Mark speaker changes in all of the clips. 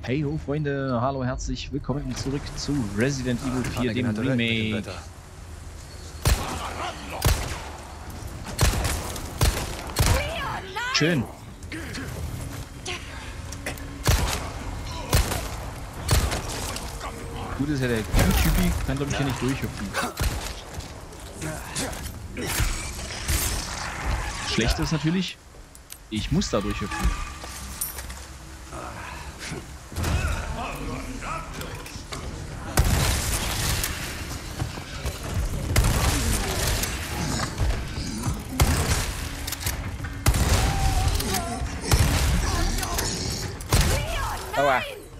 Speaker 1: Hey ho Freunde, hallo, herzlich willkommen zurück zu Resident Evil 4, dem Remake. Schön. Gut ist ja, der Typi kann glaube ich hier nicht durchhüpfen. Schlecht ist natürlich, ich muss da durchhüpfen. Aua.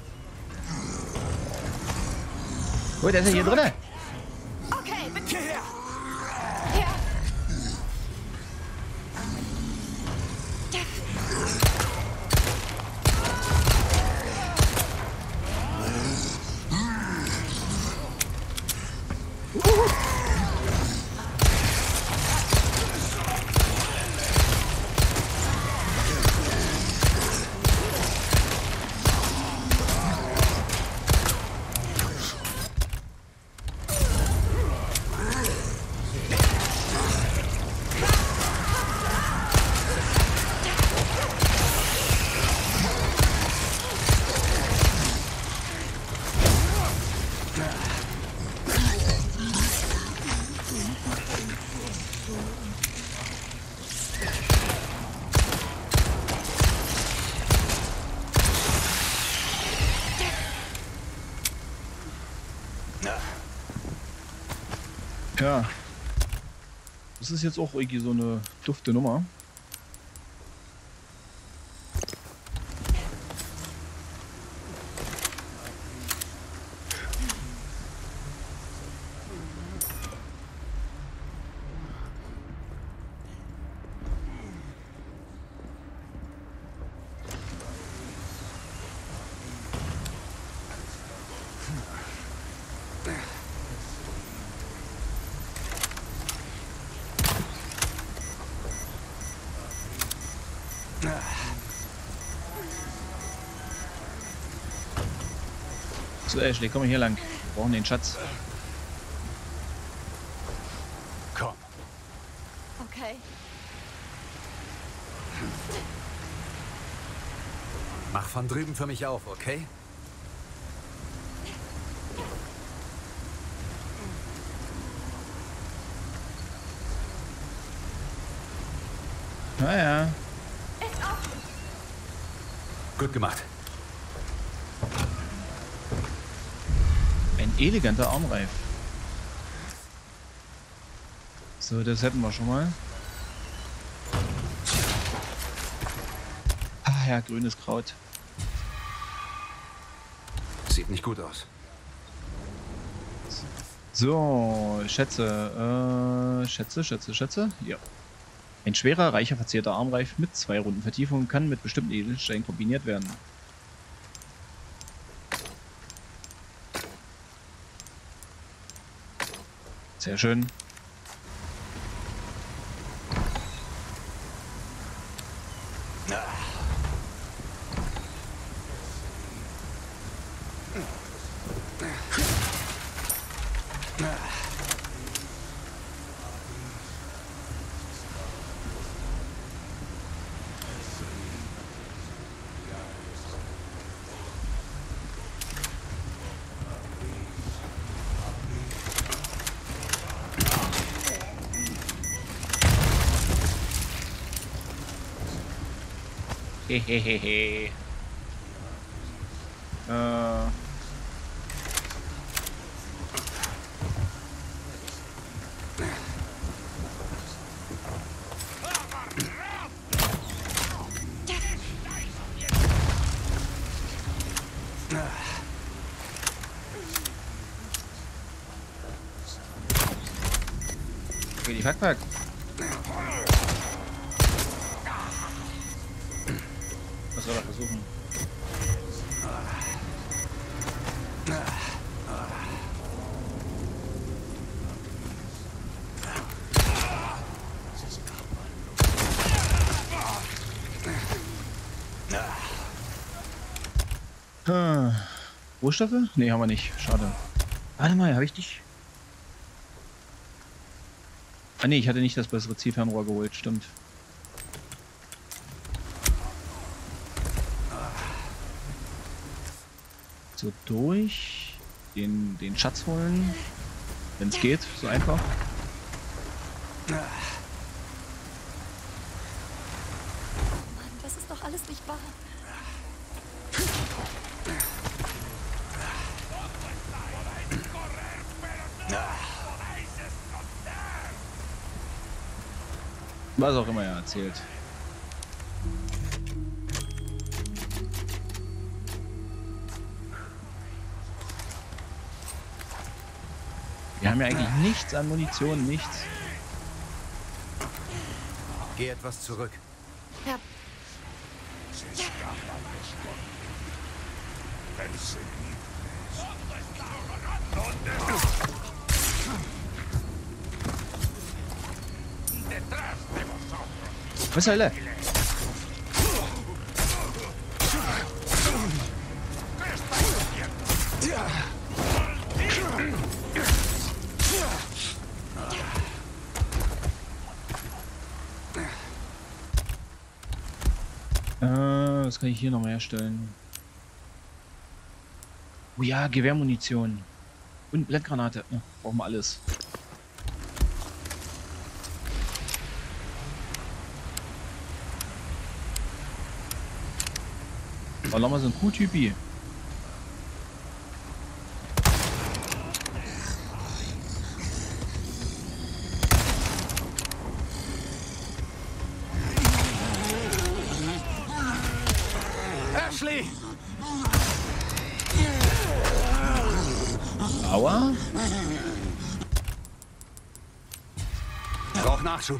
Speaker 1: Oh, der ist ja hier drin.
Speaker 2: Okay, bitte her. Ja.
Speaker 1: Ja. Das ist jetzt auch irgendwie so eine dufte Nummer. So, Ashley, komm mal hier lang. Wir brauchen den Schatz.
Speaker 3: Komm.
Speaker 2: Okay.
Speaker 3: Mach von drüben für mich auf, okay?
Speaker 1: Naja.
Speaker 2: Ist offen.
Speaker 3: Gut gemacht.
Speaker 1: Ein eleganter Armreif. So, das hätten wir schon mal. Ah ja, grünes Kraut.
Speaker 3: Sieht nicht gut aus.
Speaker 1: So, Schätze. Schätze. Ja. Ein schwerer, reicher, verzierter Armreif mit 2 runden Vertiefungen kann mit bestimmten Edelsteinen kombiniert werden. Sehr schön. Hehehehe. Okay, die Fackpack. Was soll er versuchen? Rohstoffe? Ne, haben wir nicht. Schade. Warte mal, habe ich dich? Ah ne, ich hatte nicht das bessere Zielfernrohr geholt, stimmt. So durch. Den Schatz holen. Wenn es geht, so einfach.
Speaker 2: Mann, das ist doch alles nicht wahr.
Speaker 1: Was auch immer er erzählt. Wir haben ja eigentlich nichts an Munition, nichts.
Speaker 3: Geh etwas zurück.
Speaker 2: Ja,
Speaker 1: Was zur Hölle? Was kann ich hier nochmal herstellen? Oh ja, Gewehrmunition. Und Blendgranate. Ja, brauchen wir alles. Aber nochmal so ein Q-Typi.
Speaker 3: Ashley!
Speaker 1: Aua.
Speaker 3: Brauch Nachschub.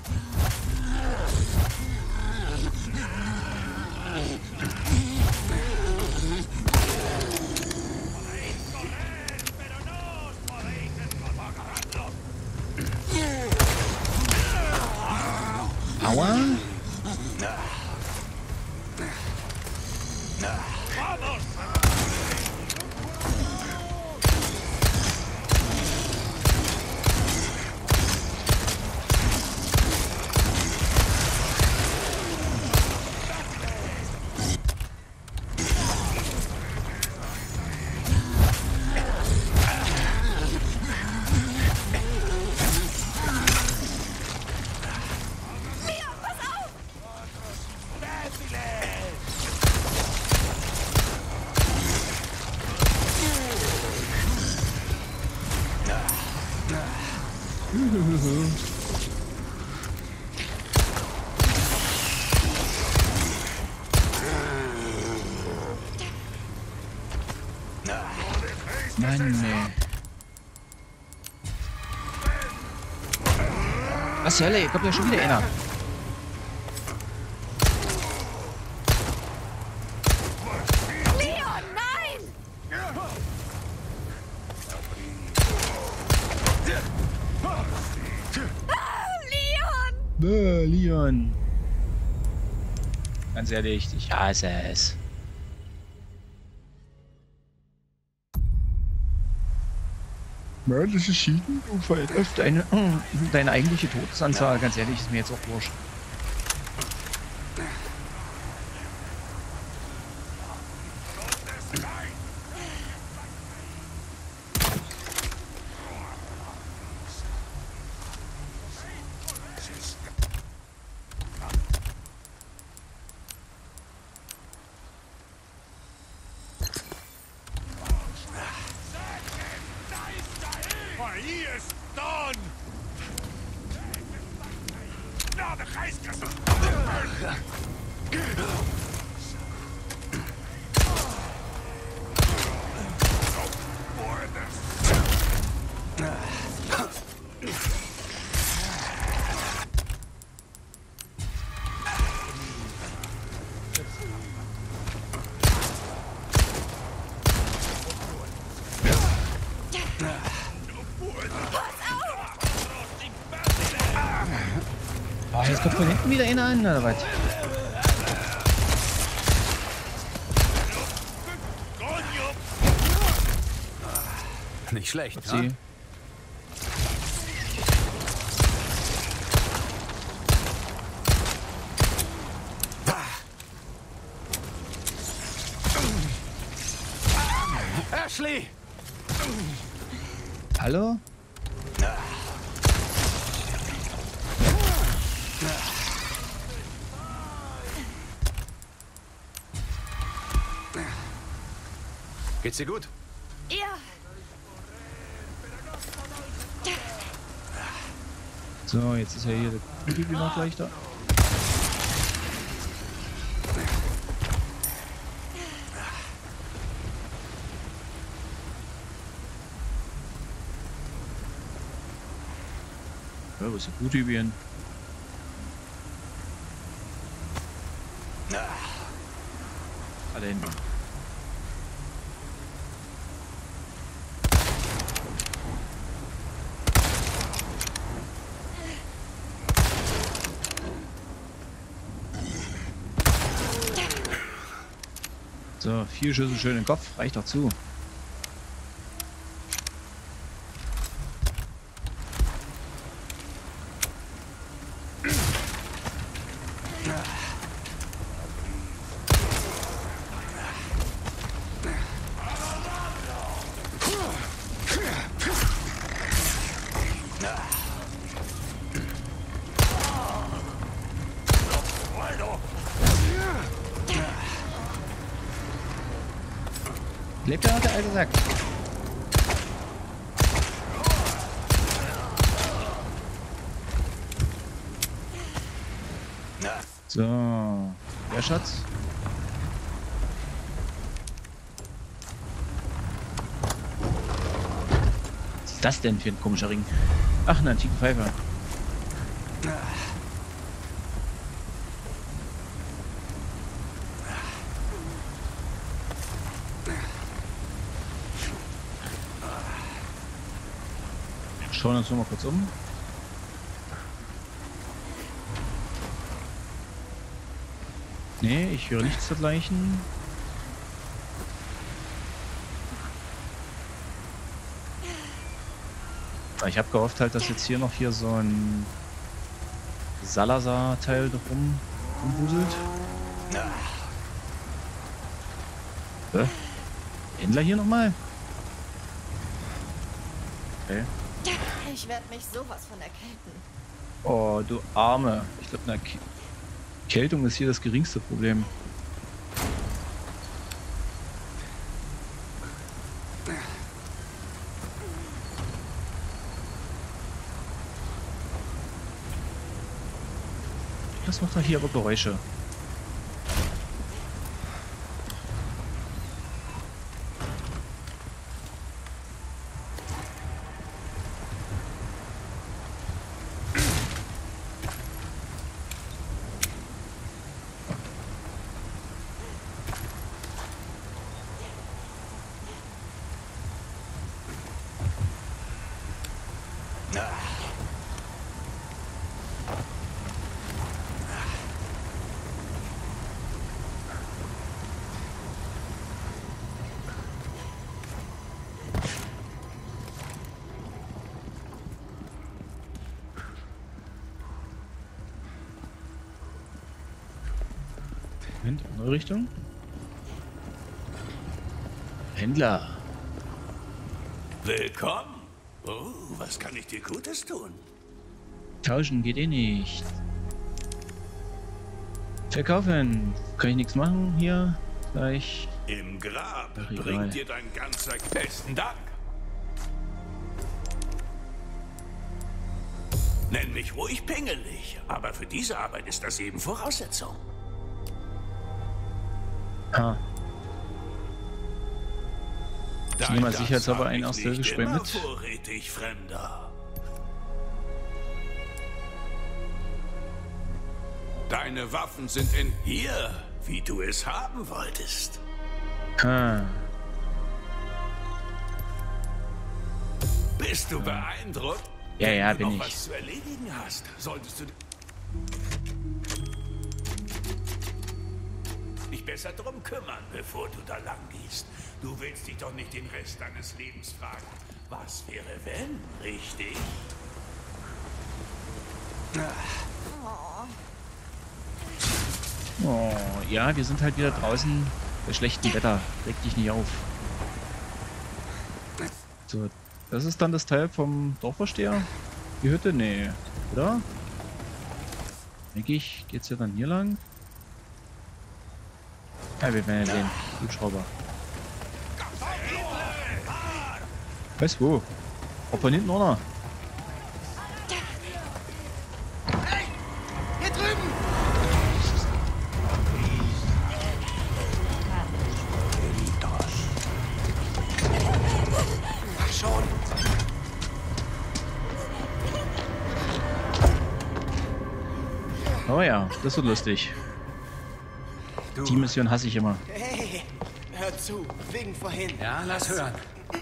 Speaker 1: Aua. Mann, nee. Was zur Hölle? Hier kommt ja schon wieder einer.
Speaker 2: Leon, nein! Leon!
Speaker 1: Leon. Ganz ehrlich, ich hasse es. Mördliche Schieden, du veränderst deine eigentliche Todesanzahl. Ganz ehrlich, ist mir jetzt auch wurscht. Oh, jetzt kommt von hinten wieder einer an, oder was?
Speaker 3: Nicht schlecht,
Speaker 1: Hat sie.
Speaker 3: Ashley!
Speaker 1: Hallo?
Speaker 3: Geht's dir gut?
Speaker 2: Ja.
Speaker 1: So, jetzt ist ja hier der Kugeltyp noch gleich da. Ja, wo ist der Kugeltyp hin? Alle hinten. So, 4 Schüsse schön in den Kopf, reicht doch zu. Lebt er noch, der alte Sack? So, der Schatz. Was ist das denn für ein komischer Ring? Ach, eine antike Pfeife. Schauen uns noch mal kurz um. Nee, ich höre nichts dergleichen. Ich habe gehofft halt, dass jetzt hier noch so ein Salazar-Teil rumwuselt. Händler hier nochmal? Okay.
Speaker 2: Ich werde mich sowas von erkälten.
Speaker 1: Oh, du Arme. Ich glaube, eine Erkältung ist hier das geringste Problem. Das macht doch hier aber Geräusche. Moment, andere Richtung. Händler.
Speaker 4: Willkommen. Oh, was kann ich dir Gutes tun?
Speaker 1: Tauschen geht eh nicht. Verkaufen. Kann ich nichts machen hier? Gleich.
Speaker 4: Im Grab
Speaker 1: Ach, egal.
Speaker 4: bringt dir dein ganzer besten Dank. Nenn mich ruhig pingelig, aber für diese Arbeit ist das eben Voraussetzung.
Speaker 1: Ha. Ich nehme mal
Speaker 4: Das
Speaker 1: sicherheitshalber
Speaker 4: hab
Speaker 1: einen
Speaker 4: ich
Speaker 1: aus der
Speaker 4: nicht
Speaker 1: Gespräch
Speaker 4: immer
Speaker 1: mit.
Speaker 4: vorrätig, Fremder. Deine Waffen sind in hier, wie du es haben wolltest.
Speaker 1: Ha.
Speaker 4: Bist du beeindruckt?
Speaker 1: Ja,
Speaker 4: Wenn
Speaker 1: ja,
Speaker 4: du
Speaker 1: bin
Speaker 4: noch
Speaker 1: ich.
Speaker 4: was zu erledigen hast, solltest du... dich besser drum kümmern, bevor du da lang gehst. Du willst dich doch nicht den Rest deines Lebens fragen, was wäre wenn, richtig?
Speaker 1: Oh, ja, wir sind halt wieder draußen bei schlechtem Wetter. Reg dich nicht auf. So, das ist dann das Teil vom Dorfvorsteher. Die Hütte? Nee, oder? Denke ich, geht's ja dann hier lang? Ja, wir werden ja sehen. Hubschrauber. Weißt wo? Ob von hinten oder?
Speaker 3: Hey! Hier drüben! Ach schon!
Speaker 1: Oh ja, das wird lustig.
Speaker 3: Du.
Speaker 1: Die Mission hasse ich immer.
Speaker 5: Hey, hör zu, wegen vorhin.
Speaker 3: Ja, lass hören.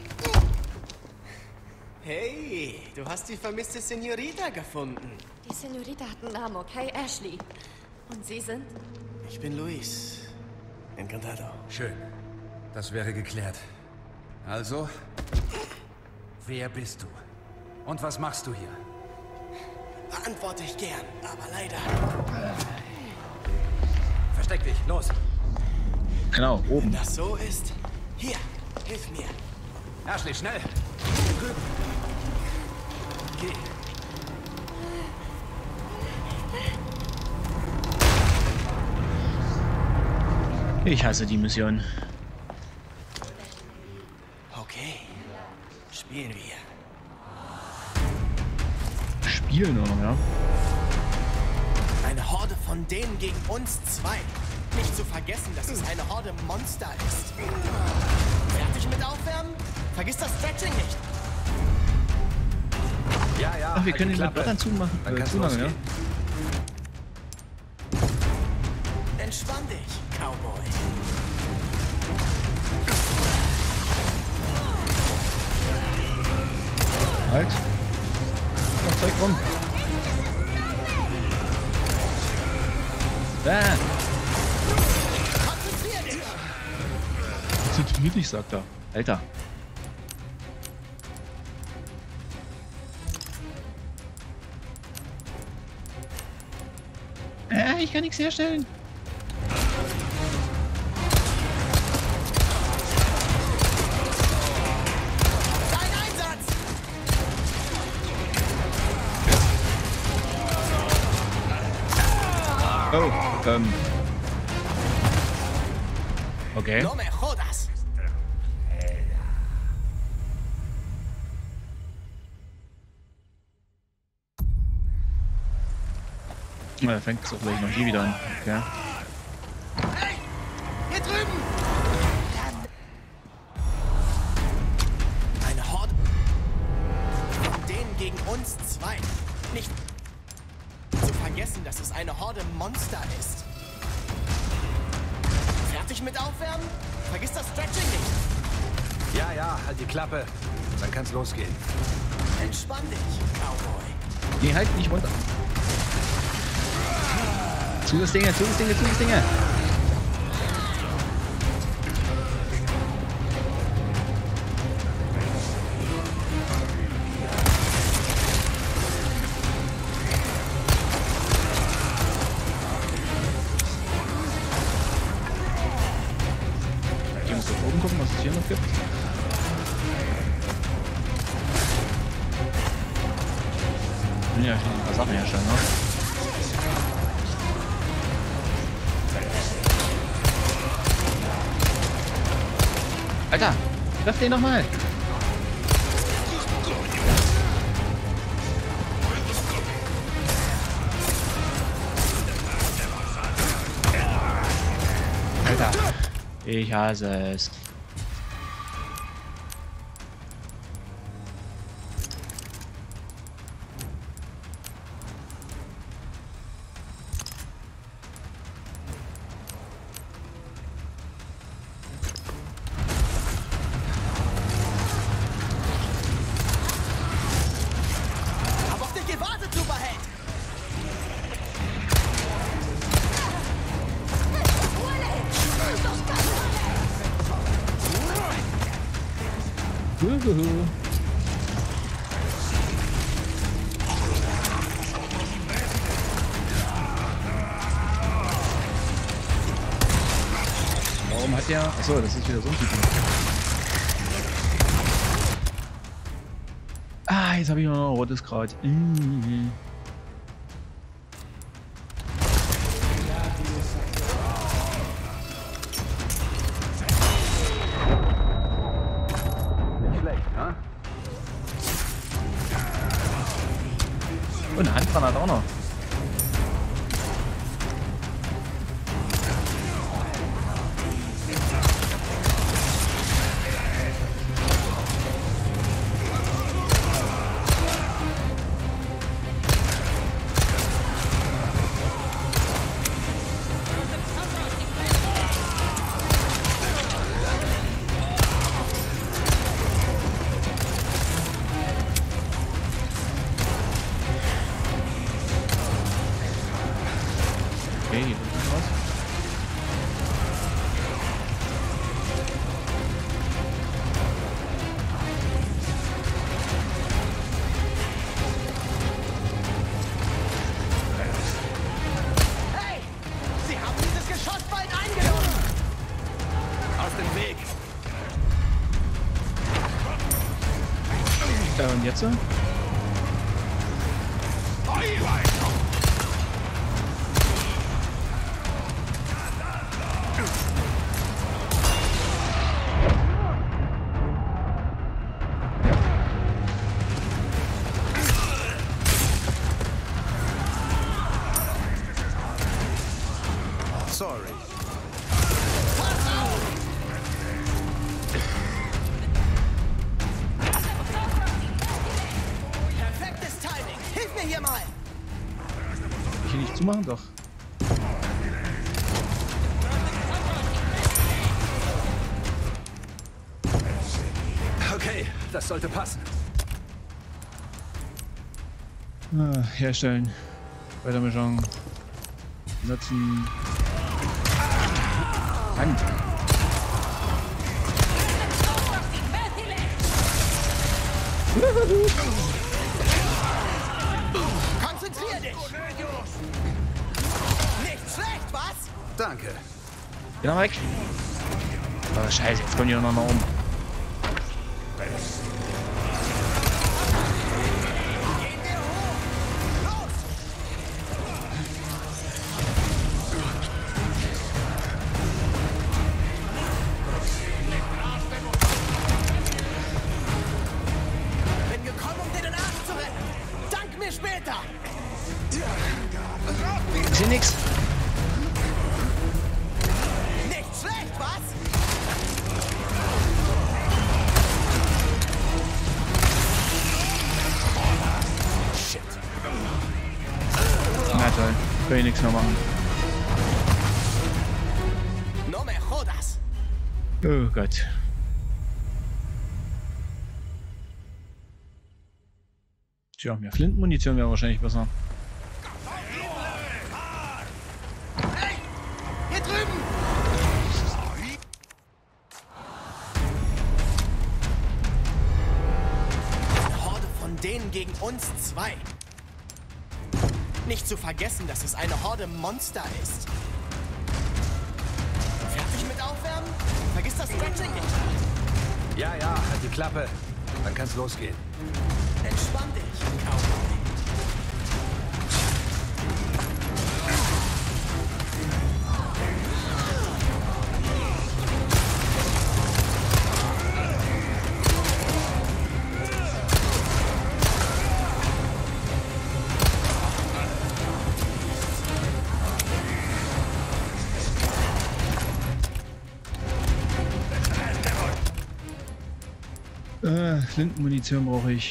Speaker 5: Hey, du hast die vermisste Senorita gefunden.
Speaker 2: Die Senorita hat einen Namen, okay? Ashley. Und Sie sind?
Speaker 5: Ich bin Luis. Encantado.
Speaker 3: Schön. Das wäre geklärt. Also, wer bist du? Und was machst du hier?
Speaker 5: Beantworte ich gern, aber leider.
Speaker 3: Versteck dich, los!
Speaker 1: Genau,
Speaker 5: Wenn
Speaker 1: oben.
Speaker 5: das so ist, hier, hilf mir.
Speaker 3: Ashley, schnell! Drüben! Geh!
Speaker 1: Ich hasse die Mission.
Speaker 5: Okay, spielen wir.
Speaker 1: Spielen oder ja?
Speaker 5: Eine Horde von denen gegen uns zwei. Nicht zu vergessen, dass es eine Horde Monster ist. Fertig mit Aufwärmen? Vergiss das Stretching nicht.
Speaker 3: Ja, ja.
Speaker 1: Ach, wir
Speaker 3: halt
Speaker 1: können
Speaker 3: die
Speaker 1: den mit
Speaker 3: Klappe.
Speaker 1: Wörtern zumachen.
Speaker 3: Dann kann's
Speaker 1: Zumachen, ja?
Speaker 3: losgehen.
Speaker 5: Entspann dich, Cowboy.
Speaker 1: Halt. Noch Zeug rum. Ah,
Speaker 5: Konzentrier dich!
Speaker 1: konzentrier dich, sagt er. Alter. Ich kann nichts herstellen.
Speaker 5: Dein Einsatz!
Speaker 1: Oh, okay.
Speaker 5: No me jodas!
Speaker 1: Na, da fängt es auch gleich noch hier wieder an. Okay.
Speaker 5: Hey! Hier drüben! Eine Horde von denen gegen uns zwei. Nicht zu vergessen, dass es eine Horde Monster ist. Fertig mit Aufwärmen? Vergiss das Stretching nicht.
Speaker 3: Ja, ja, halt die Klappe. Dann kann's losgehen.
Speaker 5: Entspann dich, Cowboy.
Speaker 1: Nee, halt nicht runter. Zu das Dinge, zu das Dinge, zu das Dinge. Ich muss da oben gucken, was es hier noch gibt. Ich will ja schon ein paar Sachen herstellen, ne? Alter, treff den nochmal. Alter, ich hasse es.
Speaker 5: Hab auf dich gewartet, Superheld!
Speaker 1: Warum hat der... Achso, das ist wieder so ein Typ. Ah, jetzt habe ich noch ein rotes Kraut. Und eine Handgranate auch noch. Okay, hier ist was.
Speaker 5: Hey! Sie haben dieses Geschoss bald eingenommen! Aus dem Weg!
Speaker 1: Und jetzt?
Speaker 3: Sorry.
Speaker 5: Perfektes Timing! Hilf mir hier mal!
Speaker 1: Kann ich hier nicht zumachen? Doch.
Speaker 3: Okay, das sollte passen.
Speaker 1: Herstellen. Weitermischung. Nutzen. Hand.
Speaker 5: Konzentrier dich! Nicht schlecht, was?
Speaker 3: Danke.
Speaker 1: Geh noch weg. Oh, scheiße, jetzt kommen die noch mal um.
Speaker 5: Gehen wir hoch! Los! Bin gekommen, um dir den Arsch zu retten! Dank mir später!
Speaker 1: Ich seh nix.
Speaker 5: Nicht schlecht, was? Shit.
Speaker 1: Na toll. Kann ich nichts mehr machen.
Speaker 5: No me jodas!
Speaker 1: Oh Gott. Tja, mehr Flintenmunition wäre wahrscheinlich besser.
Speaker 5: Hey! Hier drüben! Eine Horde von denen gegen uns zwei. Nicht zu vergessen, dass es eine Horde Monster ist. Fertig mit Aufwärmen? Vergiss das Stretching nicht.
Speaker 3: Ja, halt die Klappe. Dann kann's losgehen.
Speaker 5: Entspann dich, Cowboy.
Speaker 1: Flintenmunition brauche ich.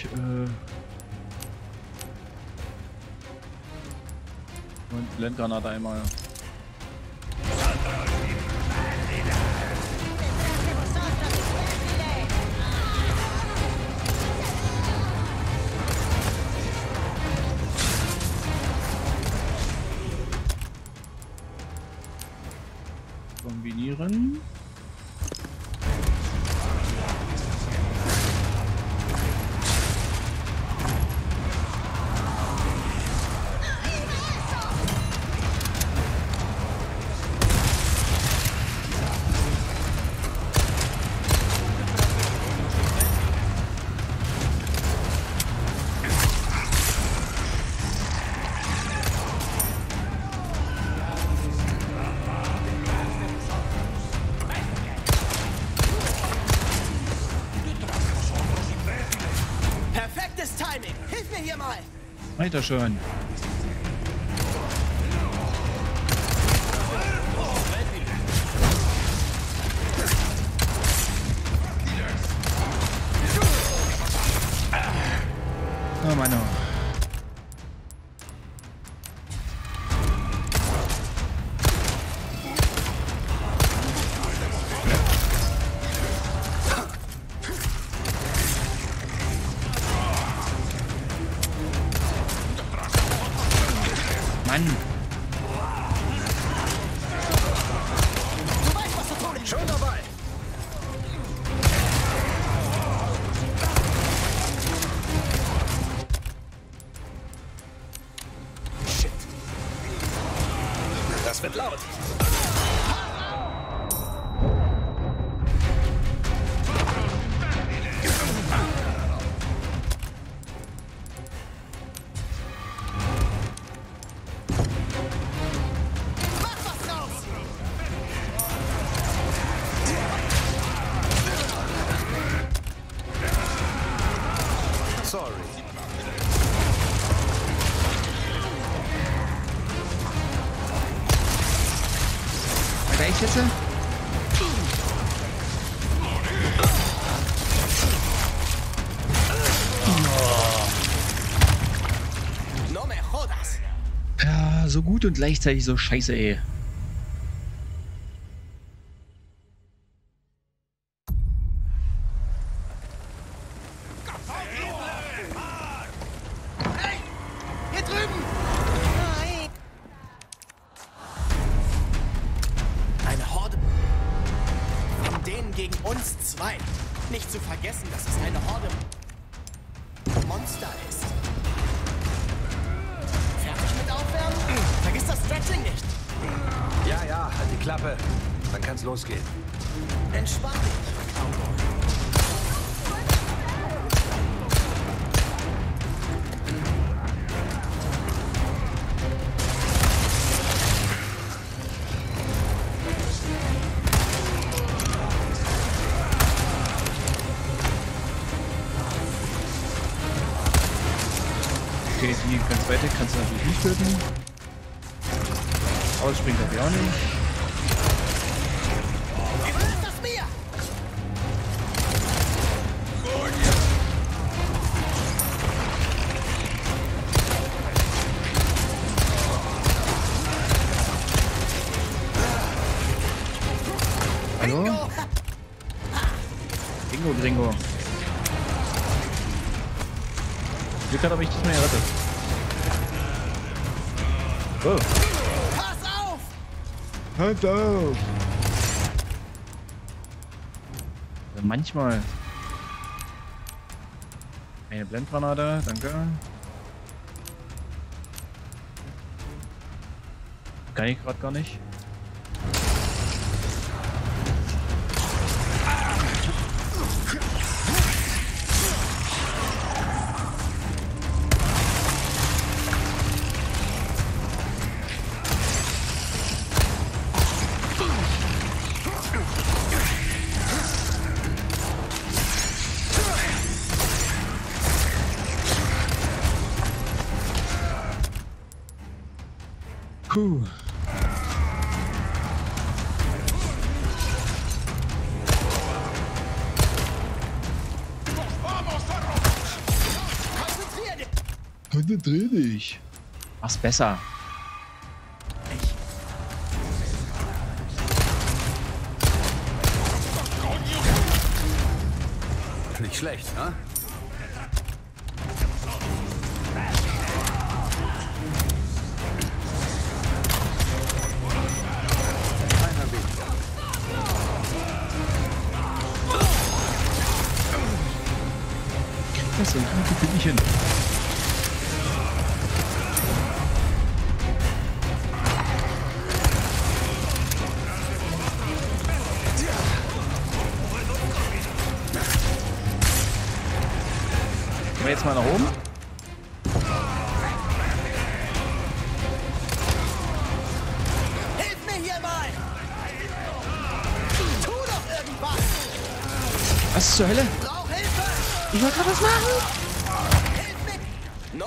Speaker 1: Und Blendgranate einmal. Kombinieren.
Speaker 5: hier mal!
Speaker 1: Weiter schon. Oh Mann. Mann.
Speaker 5: Du weißt, was du tun willst. Schon dabei. Shit. Das wird laut. Sorry.
Speaker 1: Weiter ich jetzt?
Speaker 5: No me jodas.
Speaker 1: Ja, so gut und gleichzeitig so scheiße, ey.
Speaker 5: Hier drüben! Nein! Eine Horde von denen gegen uns zwei. Nicht zu vergessen, dass es eine Horde Monster ist. Fertig mit Aufwärmen? Vergiss das Stretching nicht.
Speaker 3: Ja, ja, halt die Klappe. Dann kann's losgehen.
Speaker 5: Entspann dich, Cowboy.
Speaker 1: Okay, die ganz weit weg kannst du natürlich nicht töten. Ausspringen darf ich auch nicht.
Speaker 5: Was ist das mir?
Speaker 1: Hallo? Bingo, Gringo. Glück hat, habe ich diesmal gerettet. Oh.
Speaker 5: Pass auf!
Speaker 1: Halt auf! Also manchmal. Eine Blendgranate, danke. Kann ich gerade gar nicht. Puh. Konzentrier dich. Mach's besser.
Speaker 3: Nicht schlecht, ne?
Speaker 1: Das sind gute Pünktchen. Gehen wir jetzt mal nach oben.
Speaker 5: Hilf mir hier mal! Tu doch irgendwas!
Speaker 1: Was zur Hölle?
Speaker 5: Brauch Hilfe!
Speaker 1: Ich wollte gerade was machen.
Speaker 5: Hilf mir! No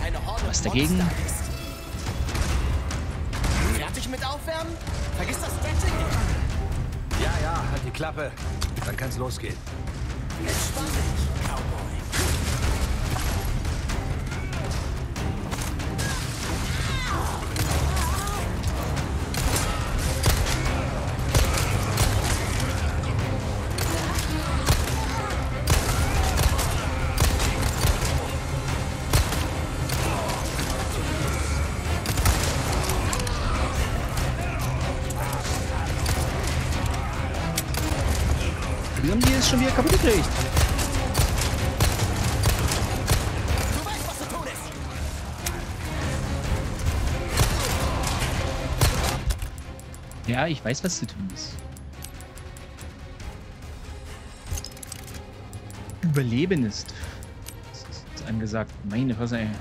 Speaker 5: eine Horde
Speaker 1: Was dagegen?
Speaker 5: Monster ist. Fertig mit Aufwärmen? Vergiss das Stretching nicht.
Speaker 3: Ja, halt die Klappe. Dann kann's losgehen.
Speaker 5: Entspann dich, Cowboy.
Speaker 1: Wie haben die es schon wieder kaputt gekriegt?
Speaker 5: Du weißt, was zu tun ist.
Speaker 1: Ja, ich weiß, was zu tun ist. Überleben ist. Das ist angesagt. Meine Fresse, ey.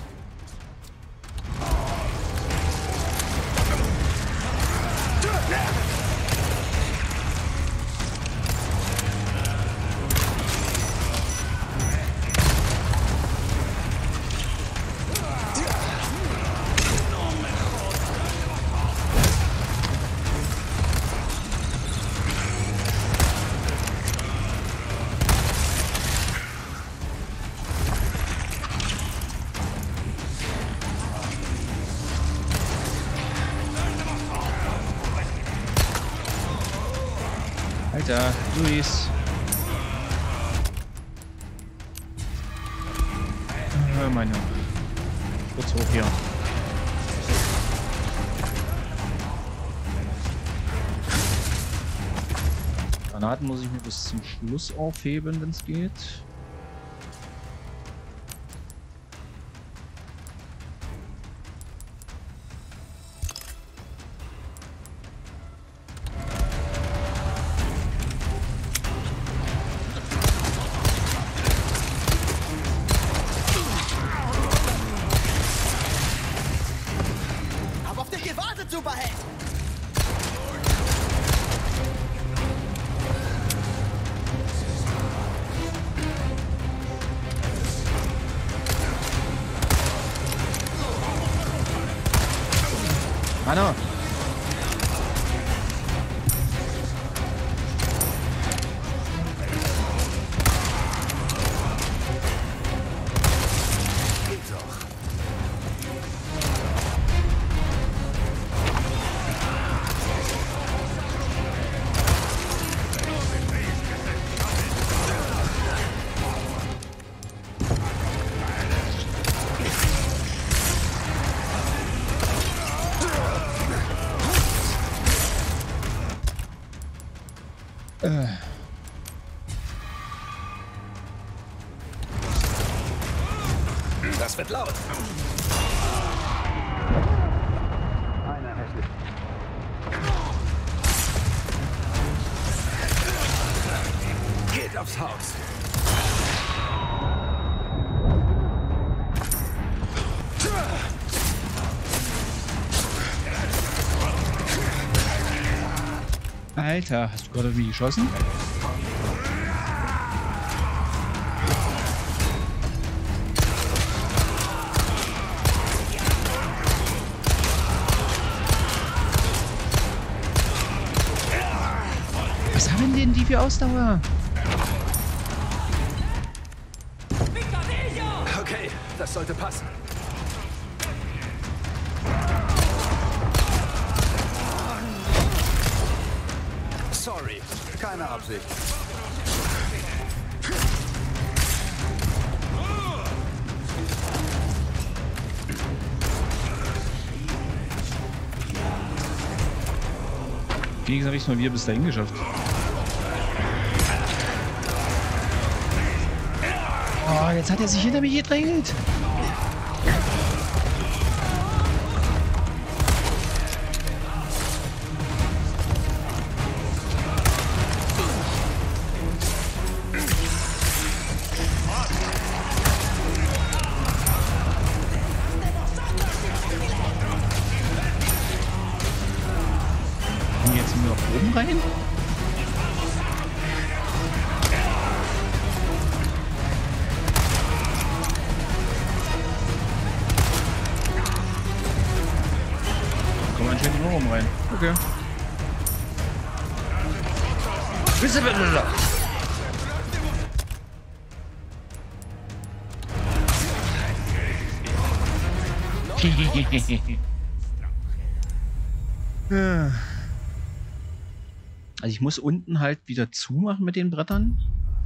Speaker 1: Alter, Luis. Meine. Kurz hoch hier. Granaten muss ich mir bis zum Schluss aufheben, wenn es geht.
Speaker 5: Hab auf dich gewartet, Superheld.
Speaker 1: Anna!
Speaker 3: Das wird laut. Einer hässlich. Geht aufs Haus.
Speaker 1: Alter, hast du gerade auf mich geschossen? Was haben denn die für Ausdauer?
Speaker 3: Okay, das sollte passen. Sorry, keine Absicht.
Speaker 1: Wenigstens habe ich es mal wieder bis dahin geschafft. Oh, jetzt hat er sich hinter mich gedrängelt. Und jetzt nur nach oben rein? oben rein. Okay. Also ich muss unten halt wieder zumachen mit den Brettern.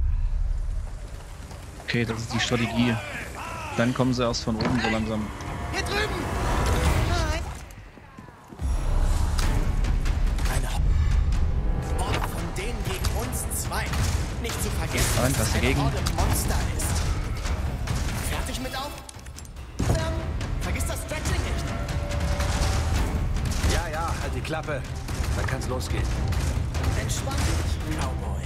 Speaker 1: Okay, das ist die Strategie. Dann kommen sie erst von oben so langsam.
Speaker 5: Hier drüben! Nein! Eine Horde von denen gegen uns zwei. Nicht zu vergessen,
Speaker 1: Nein, was
Speaker 5: dass eine
Speaker 1: dagegen?
Speaker 5: Horde Monster ist. Fertig mit auf? Vergiss das Stretching nicht.
Speaker 3: Ja, halt die Klappe. Dann kann's losgehen.
Speaker 5: Entspann dich, Cowboy.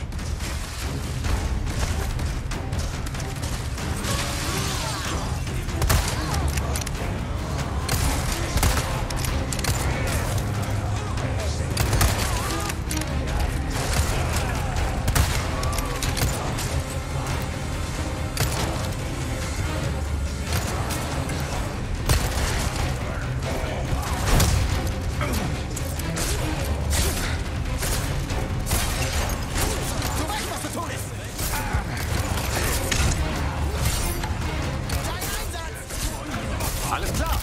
Speaker 3: Alles klar.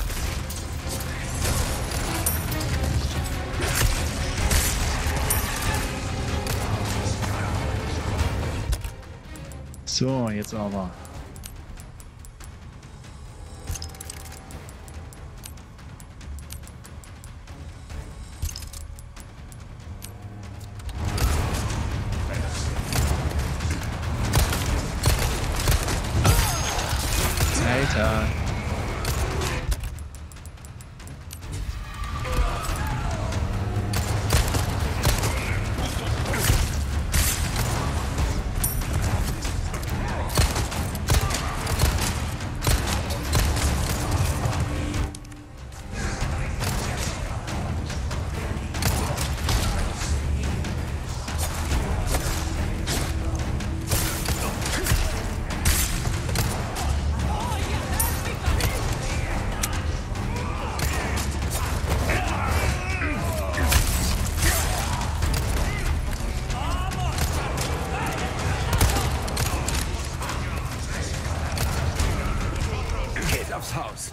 Speaker 1: So, jetzt aber. Alter.
Speaker 3: Geht aufs Haus.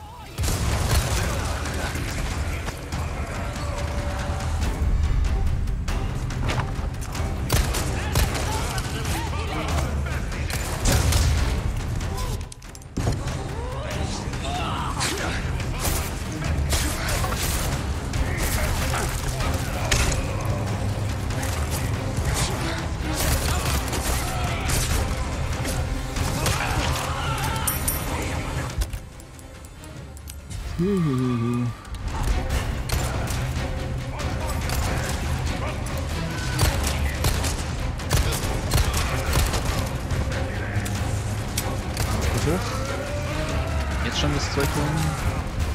Speaker 3: Jetzt schon das Zeug holen.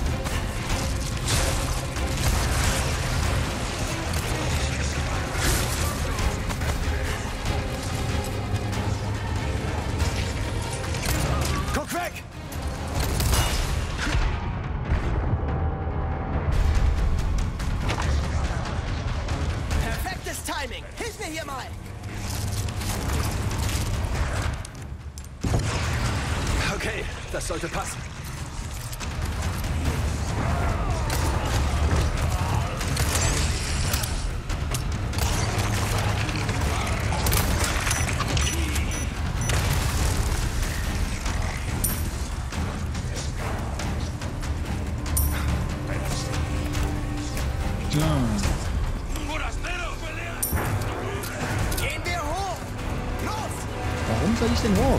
Speaker 3: Guck weg!
Speaker 5: Perfektes Timing. Hilf mir hier mal.
Speaker 3: Okay, das sollte passen.
Speaker 5: Gehen wir hoch. Los!
Speaker 1: Warum soll ich denn hoch?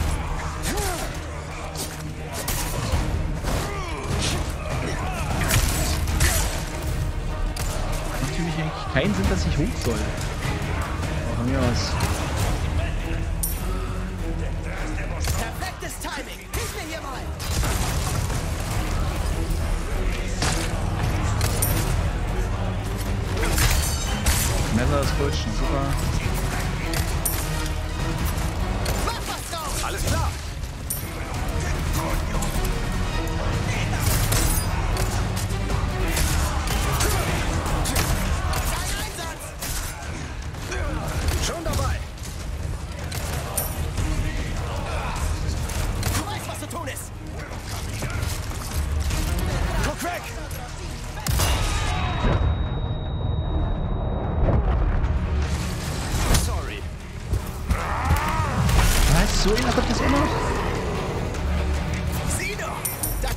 Speaker 1: Macht für mich eigentlich keinen Sinn, dass ich hoch soll. Aber von mir aus.
Speaker 5: Perfektes Timing. Hilf mir hier mal.
Speaker 1: Messer ist futsch, super.
Speaker 5: Mach was drauf.
Speaker 3: Alles klar.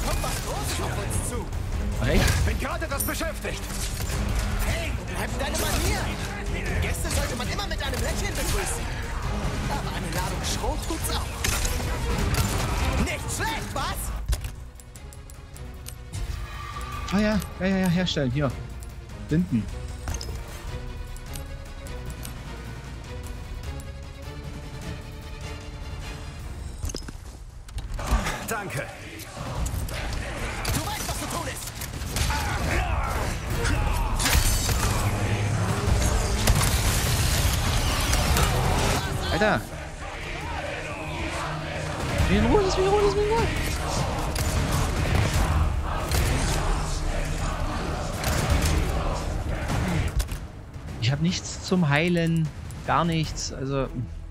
Speaker 5: kommt was Großes auf uns zu.
Speaker 1: Ach, echt?
Speaker 3: Bin gerade das beschäftigt.
Speaker 5: Hey, bleib deine Manier. Gäste sollte man immer mit einem Lächeln begrüßen. Aber eine Ladung Schrot tut's auch. Nicht schlecht, was?
Speaker 1: Ah ja, herstellen, hier. Binden.
Speaker 3: Danke.
Speaker 5: Du weißt, was zu tun ist.
Speaker 1: Alter! Lass mich in Ruhe, lass mich in Ruhe, lass mich in Ruhe! Ich habe nichts zum Heilen. Gar nichts. Also.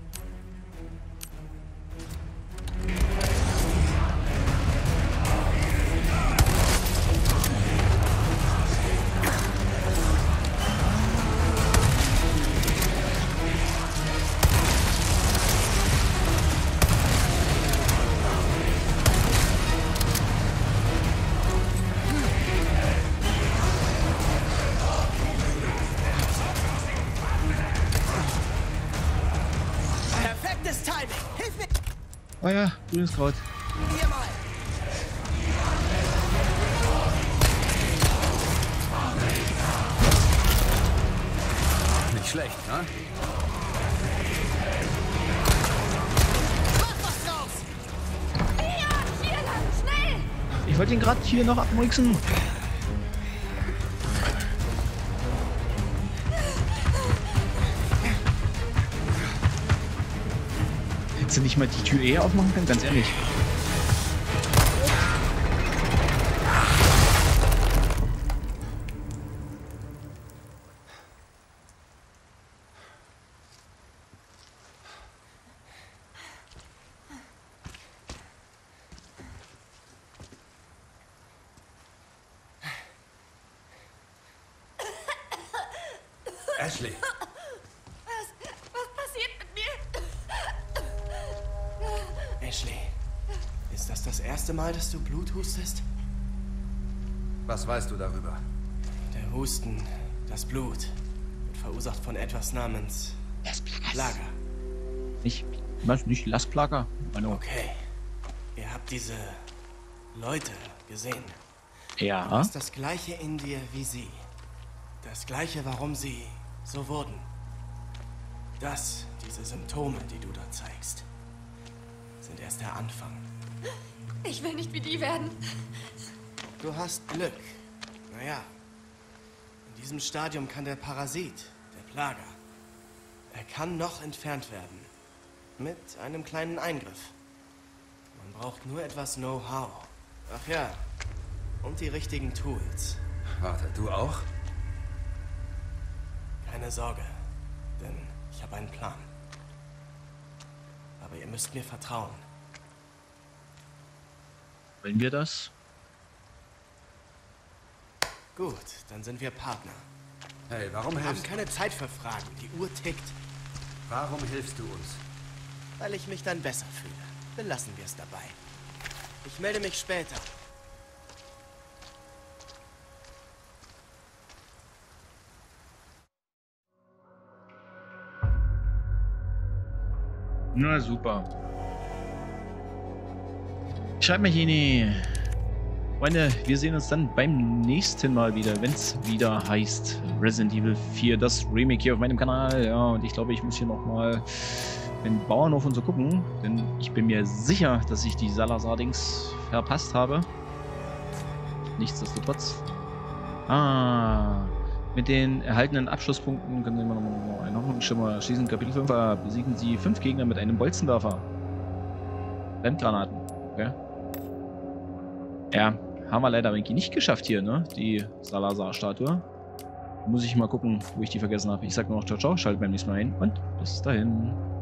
Speaker 5: Perfektes Timing. Hilf mir
Speaker 1: Oh ja, grünes Kraut.
Speaker 5: hier mal.
Speaker 3: Nicht schlecht, ne?
Speaker 5: Mach was draus.
Speaker 2: Ja, hier lang, schnell!
Speaker 1: Ich wollte ihn gerade hier noch abmurksen. Hättest du nicht mal die Tür eher aufmachen können? Ganz ehrlich.
Speaker 3: Ashley,
Speaker 2: Was passiert mit mir?
Speaker 5: Ashley, ist das erste Mal, dass du Blut hustest?
Speaker 3: was weißt du darüber?
Speaker 5: Der Husten, das Blut, wird verursacht von etwas namens Lager.
Speaker 1: Nicht, was? Nicht Lastplager?
Speaker 5: Okay. Ihr habt diese Leute gesehen.
Speaker 1: Ja.
Speaker 5: Du hast das Gleiche in dir wie sie. Das Gleiche, warum sie so wurden. Diese Symptome, die du da zeigst, sind erst der Anfang.
Speaker 2: Ich will nicht wie die werden.
Speaker 5: Du hast Glück. Naja, in diesem Stadium kann der Parasit, der Plager, er kann noch entfernt werden. Mit einem kleinen Eingriff. Man braucht nur etwas Know-how. Ach ja, und die richtigen Tools.
Speaker 3: Warte, du auch?
Speaker 5: Keine Sorge, denn ich habe einen Plan. Aber ihr müsst mir vertrauen.
Speaker 1: Wollen wir das?
Speaker 5: Gut, dann sind wir Partner.
Speaker 3: Hey, warum
Speaker 5: Wir haben
Speaker 3: hilfst du?
Speaker 5: keine Zeit für Fragen. Die Uhr tickt.
Speaker 3: Warum hilfst du uns?
Speaker 5: Weil ich mich dann besser fühle. Belassen wir es dabei. Ich melde mich später.
Speaker 1: Na super. Schreibt mir Jeni. Freunde, wir sehen uns dann beim nächsten Mal wieder, wenn es wieder heißt Resident Evil 4, das Remake hier auf meinem Kanal. Ja, und ich glaube, ich muss hier nochmal den Bauernhof und so gucken, denn ich bin mir sicher, dass ich die Salazar-Dings verpasst habe. Nichtsdestotrotz. Mit den erhaltenen Abschlusspunkten können wir noch einen Hoffnungsschimmer schließen. Kapitel 5 besiegen Sie 5 Gegner mit einem Bolzenwerfer. Brandgranaten. Okay. Ja, haben wir leider irgendwie nicht geschafft hier, ne? Die Salazar-Statue. Muss ich mal gucken, wo ich die vergessen habe. Ich sag nur noch ciao, ciao, schaltet beim nächsten Mal ein und bis dahin.